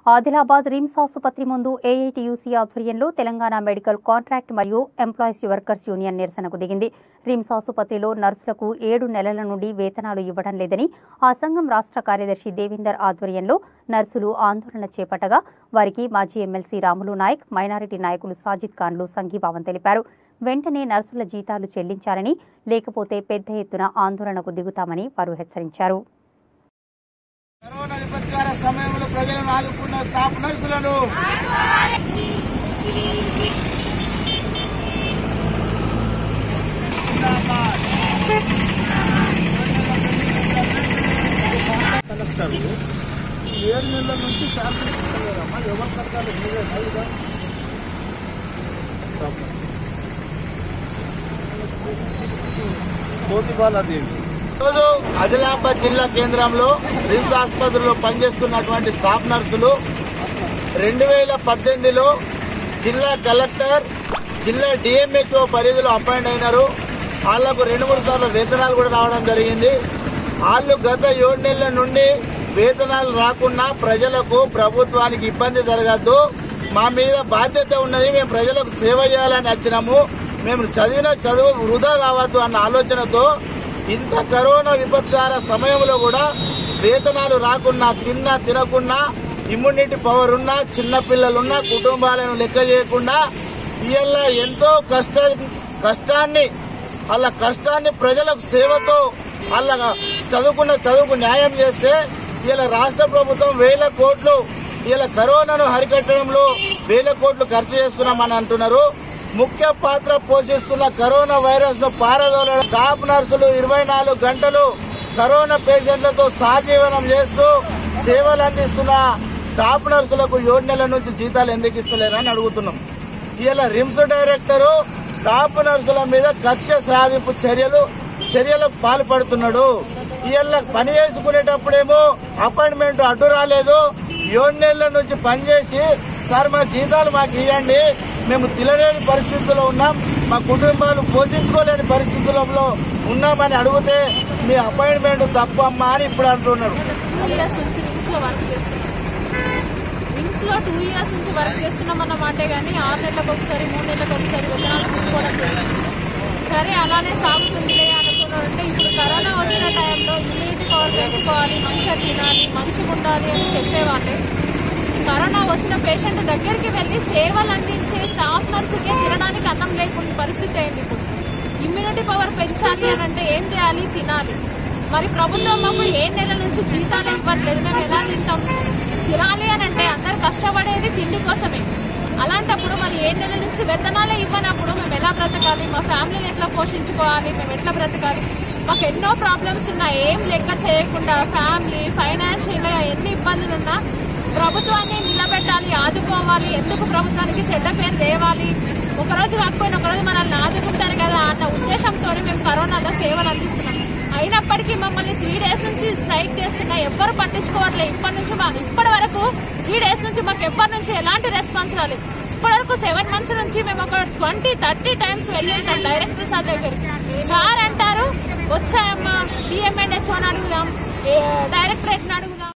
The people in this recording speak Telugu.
ఆదిలాబాద్ రిమ్స్ ఆసుపత్రి ముందు ఏఐటీయూసీ ఆధ్వర్యంలో తెలంగాణ మెడికల్ కాంట్రాక్ట్ మరియు ఎంప్లాయీస్ వర్కర్స్ యూనియన్ నిరసనకు దిగింది. రిమ్స్ ఆసుపత్రిలో నర్సులకు 7 నెలల నుండి వేతనాలు ఇవ్వడం లేదని ఆ సంఘం రాష్ట్ర కార్యదర్శి దేవేందర్ ఆధ్వర్యంలో నర్సులు ఆందోళన చేపట్టగా వారికి మాజీ ఎమ్మెల్సీ రాములు నాయక్, మైనారిటీ నాయకులు సాజిద్ ఖాన్లు సంఘీభావం తెలిపారు. వెంటనే నర్సుల జీతాలు చెల్లించాలని, లేకపోతే పెద్ద ఎత్తున ఆందోళనకు దిగుతామని వారు హెచ్చరించారు. కరోనా విపత్కర సమయంలో ప్రజలను ఆదుకున్న స్టాఫ్ నర్సులను కలెక్టర్లు 7 నెలల నుంచి శాలరీ ఇస్తలేరమ్మా. ఎవరు కట్టాలి? ఈరోజు ఆదిలాబాద్ జిల్లా కేంద్రంలో రిమ్స్ ఆసుపత్రిలో పనిచేస్తున్నటువంటి స్టాఫ్ నర్సులు 2018లో జిల్లా కలెక్టర్, జిల్లా డిఎంహెచ్ఓ పరిధిలో అపాయింట్ అయినారు. వాళ్లకు 2-3 సార్లు వేతనాలు కూడా రావడం జరిగింది. వాళ్ళు గత 7 నెలల నుండి వేతనాలు రాకుండా ప్రజలకు, ప్రభుత్వానికి ఇబ్బంది జరగద్దు, మా మీద బాధ్యత ఉన్నది, మేము ప్రజలకు సేవ చేయాలని వచ్చినాము, మేము చదివిన చదువు వృధా కావద్దు అన్న ఆలోచనతో ఇంత కరోనా విపత్కర సమయంలో కూడా వేతనాలు రాకున్నా, తినకున్నా, ఇమ్యూనిటీ పవర్ ఉన్నా, చిన్నపిల్లలున్నా, కుటుంబాలను లెక్క చేయకుండా ఇవాళ ఎంతో కష్టాన్ని ప్రజలకు సేవతో వాళ్ళ చదువుకు న్యాయం చేస్తే ఇలా రాష్ట్ర ప్రభుత్వం 1000 కోట్లు ఇలా కరోనాను హరికట్టడంలో 1000 కోట్లు ఖర్చు చేస్తున్నామని అంటున్నారు. ముఖ్య పాత్ర పోషిస్తున్న కరోనా వైరస్ ను పారదోలడం స్టాఫ్ నర్సులు 24 గంటలు కరోనా పేషెంట్లతో సహజీవనం చేస్తూ సేవలు అందిస్తున్న స్టాఫ్ నర్సులకు 7 నెలల నుంచి జీతాలు ఎందుకు ఇస్తలేరని అడుగుతున్నాం. ఇలా రిమ్స్ డైరెక్టర్ స్టాఫ్ నర్సుల మీద కక్ష సాధింపు చర్యలకు పాల్పడుతున్నాడు. ఇలా పని చేసుకునేటప్పుడేమో అపాయింట్మెంట్ అడ్డు రాలేదు. 7 నెలల నుంచి పనిచేసి సార్ మా జీతాలు మాకు ఇవ్వండి, మేము తినలేని పరిస్థితుల్లో ఉన్నాం, మా కుటుంబాలు పోషించుకోలేని పరిస్థితుల్లో ఉన్నామని అడిగితే మీ అపాయింట్మెంట్ తప్పమ్మా అని ఇప్పుడు అంటున్నారు. 2 years నుంచి రిమ్స్ లో 2 years నుంచి వర్క్ చేస్తున్నామన్న మాటే గానీ 6 నెలలకు ఒకసారి 3 నెలలకు ఒకసారి వేతనాలు తీసుకోవడం జరిగింది. సరే అలానే సాగుతుందిలే అనుకున్నారంటే ఇప్పుడు కరోనా వచ్చిన టైంలో ఇమ్యూనిటీ పవర్ పెంచుకోవాలి, మంచిగా తినాలి, మంచిగా ఉండాలి అని చెప్పేవాళ్ళే కరోనా వచ్చిన పేషెంట్ దగ్గరికి వెళ్లి సేవలు అందించే స్టాఫ్ నర్సుకే తినడానికి అన్నం లేకుండా పరిస్థితి అయింది. ఇప్పుడు ఇమ్యూనిటీ పవర్ పెంచాలి అని అంటే ఏం చేయాలి? తినాలి. మరి ప్రభుత్వం మాకు 7 నెలల నుంచి జీతాలు ఇవ్వట్లేదు, మేము ఎలా తింటాం? తినాలి అని అంటే అందరు కష్టపడేది తిండి కోసమే. అలాంటప్పుడు మరి 7 నెలల నుంచి వేతనాలే ఇవ్వనప్పుడు మేము ఎలా బ్రతకాలి? మా ఫ్యామిలీని ఎట్లా పోషించుకోవాలి? మేము ఎట్లా బ్రతకాలి? మాకు ఎన్నో ప్రాబ్లమ్స్ ఉన్నా ఏం లెక్క చేయకుండా ఫ్యామిలీ ఫైనాన్షియల్ గా ఎన్ని ఇబ్బందులున్నా ప్రభుత్వాన్ని నిలబెట్టాలి, ఆదుకోవాలి. ఎందుకు ప్రభుత్వానికి చెడ్డ పేరు తేవాలి? ఒకరోజు కాకపోయినా ఒకరోజు మనల్ని ఆదుకుంటారు కదా అన్న ఉద్దేశంతో మేము కరోనాలో సేవలు అందిస్తున్నాం. అయినప్పటికీ మమ్మల్ని 3 days నుంచి స్ట్రైక్ చేస్తున్నా ఎవ్వరు పట్టించుకోవట్లేదు. ఇప్పటి వరకు 3 days నుంచి మాకు ఎవ్వరి నుంచి ఎలాంటి రెస్పాన్స్ రాలేదు. ఇప్పటి వరకు 7 months నుంచి మేము ఒక 20-30 times వెళ్ళి ఉంటాం డైరెక్టర్ సార్ దగ్గరికి. సార్ అంటారు వచ్చాయమ్మా డిఎంఎన్హెచ్ఓ అని అడుగుదాం, డైరెక్టరేట్ ని అడుగుదాం.